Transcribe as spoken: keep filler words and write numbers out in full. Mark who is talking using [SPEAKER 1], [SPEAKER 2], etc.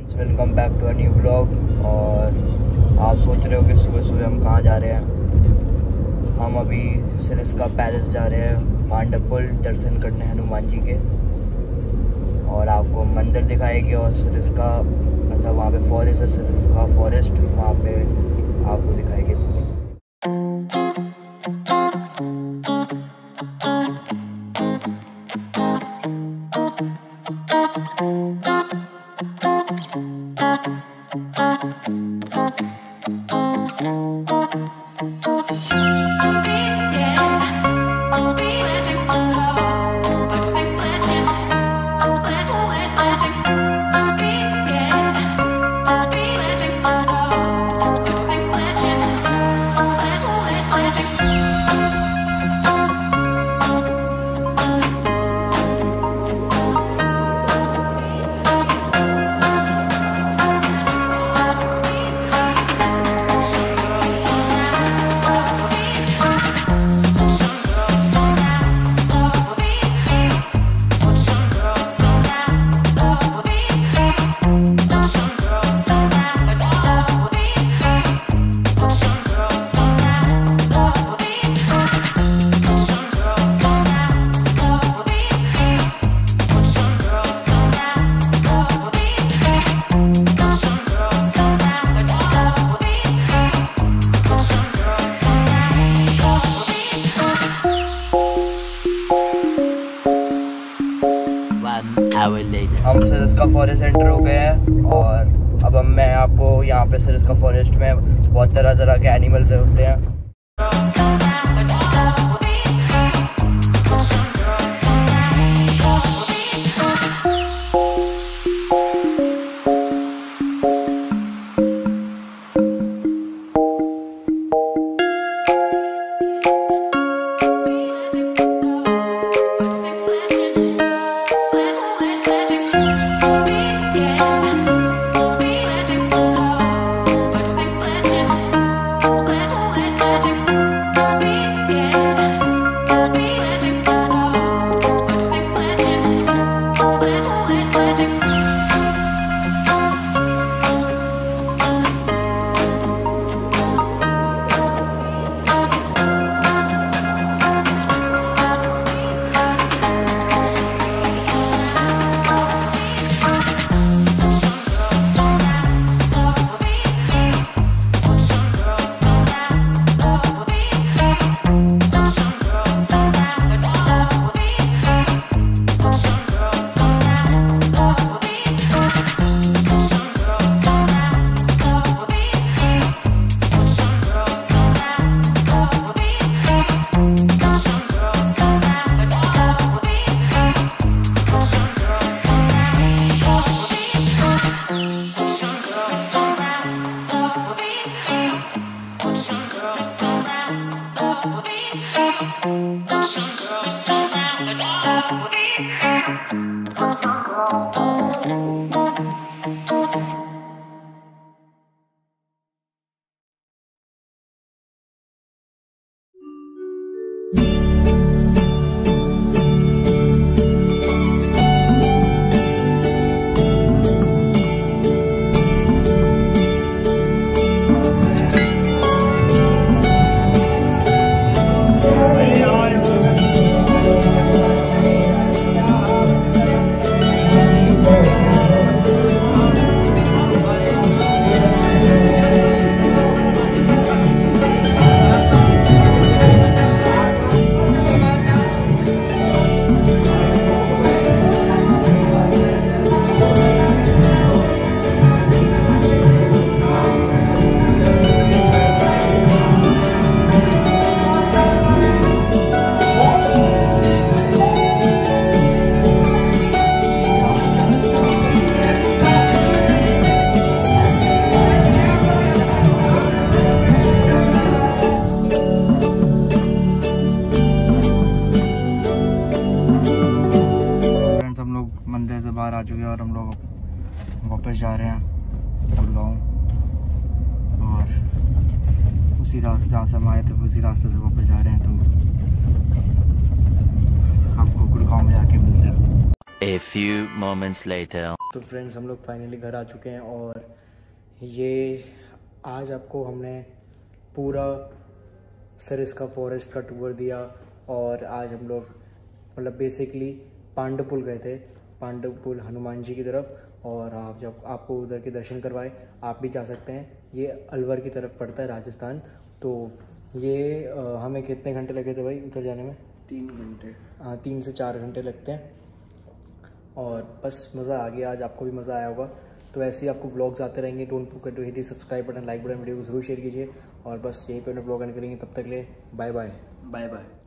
[SPEAKER 1] Friends, welcome back to a new vlog. और आप सोच रहे हो कि सुबह सुबह हम कहाँ जा रहे हैं। हम अभी सरिस्का पैलेस जा रहे हैं, पांडुपुल दर्शन करने हनुमान जी के। और आपको मंदिर दिखाएगी और सरिस्का मतलब वहाँ पे फॉरेस्ट है, सरिस्का फॉरेस्ट, वहाँ पे आपको दिखाएगी पूरी। हम सरिस्का फॉरेस्ट एंटर हो गए हैं और अब हम मैं आपको यहाँ पे सरिस्का फॉरेस्ट में बहुत तरह तरह के एनिमल्स होते हैं। मंदिर से बाहर आ चुके हैं और हम लोग वापस जा रहे हैं गुड़गांव। और उसी रास्ते जहाँ से हम आए थे उसी रास्ते से वापस जा रहे हैं, तो आपको गुड़गांव में जाके मिलते हैं।
[SPEAKER 2] A few moments later.
[SPEAKER 3] तो फ्रेंड्स हम लोग फाइनली घर आ चुके हैं और ये आज आपको हमने पूरा सरिस्का फॉरेस्ट का टूर दिया। और आज हम लोग मतलब बेसिकली पांडुपुल गए थे, पांडुपुल हनुमान जी की तरफ। और आप जब आपको उधर के दर्शन करवाए, आप भी जा सकते हैं। ये अलवर की तरफ पड़ता है, राजस्थान। तो ये आ, हमें कितने घंटे लगे थे भाई उधर जाने में?
[SPEAKER 1] तीन घंटे
[SPEAKER 3] हाँ, तीन से चार घंटे लगते हैं। और बस मज़ा आ गया, आज आपको भी मज़ा आया होगा। तो ऐसे ही आपको व्लॉग्स आते रहेंगे। Don't forget to hit the subscribe button, like button, video को जरूर शेयर कीजिए। और बस यहीं पे अपने व्लॉग एंड करेंगे। तब तक ले बाय बाय
[SPEAKER 1] बाय बाय।